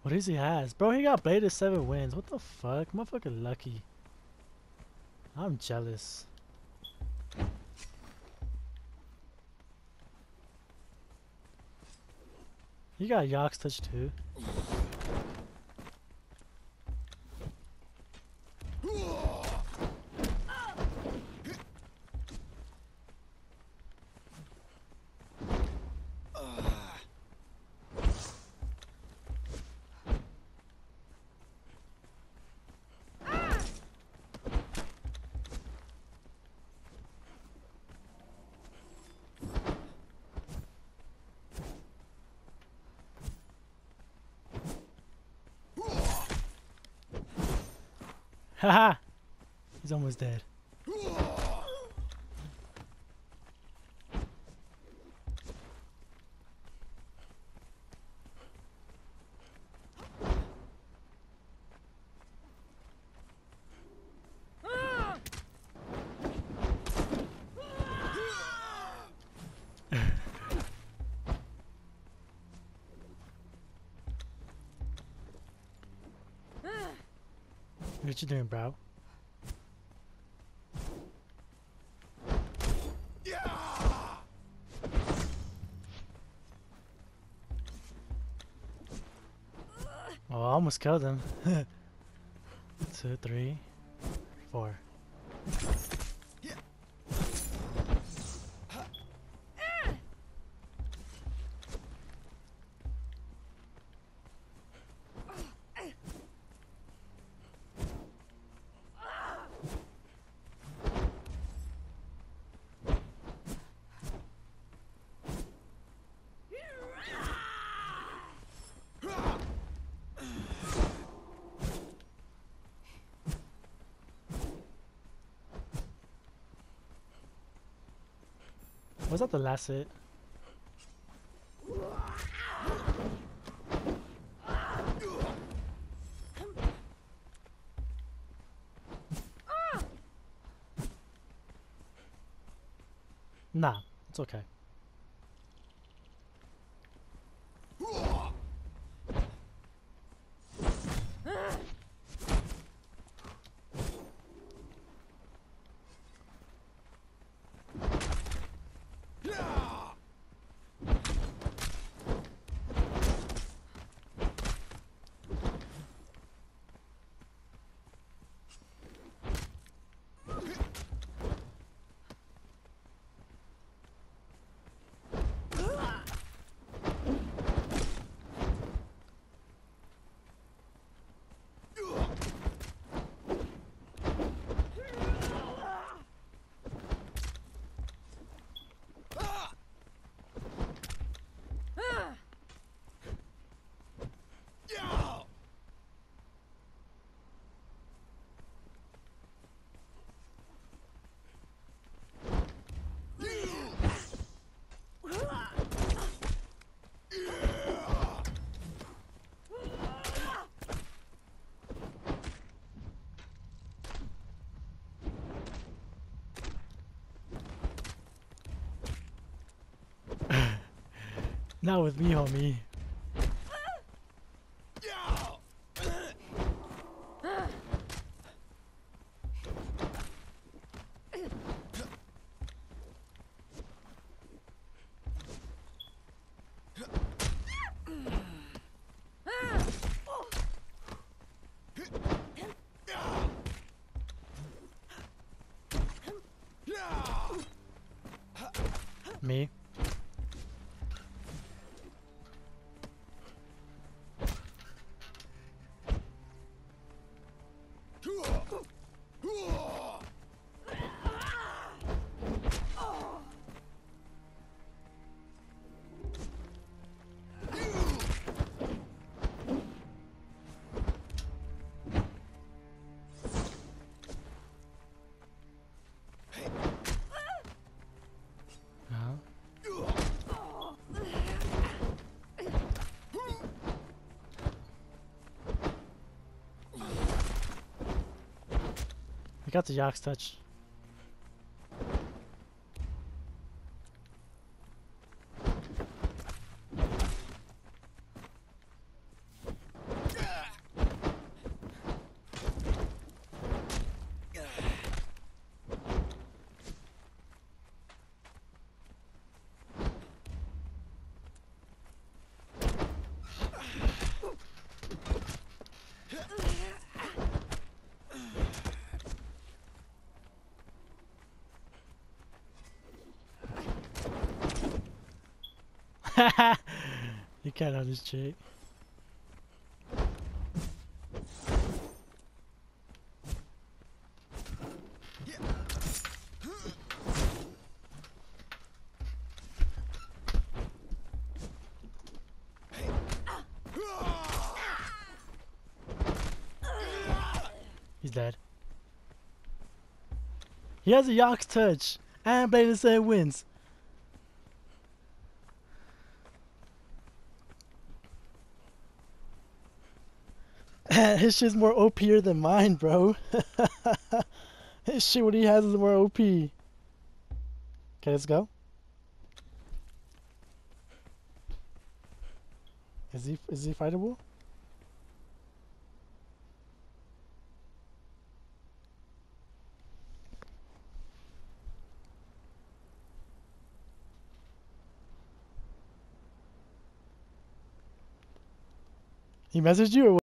What does he has? Bro, he got bladed 7 wins. What the fuck? Motherfucker lucky. I'm jealous. You got Yox touch too. Haha! He's almost dead. What you doing, bro? Oh, I almost killed him. 2, 3, 4. Was that the last hit? Nah, it's okay. Not with me, homie. Me? I got the Yox touch. You can't on this chick. He's dead. He has a Yox touch, and Blade of 7 wins. His shit's more OP'er than mine, bro. His shit, what he has is more OP. Okay, let's go. Is he fightable? He messaged you or what?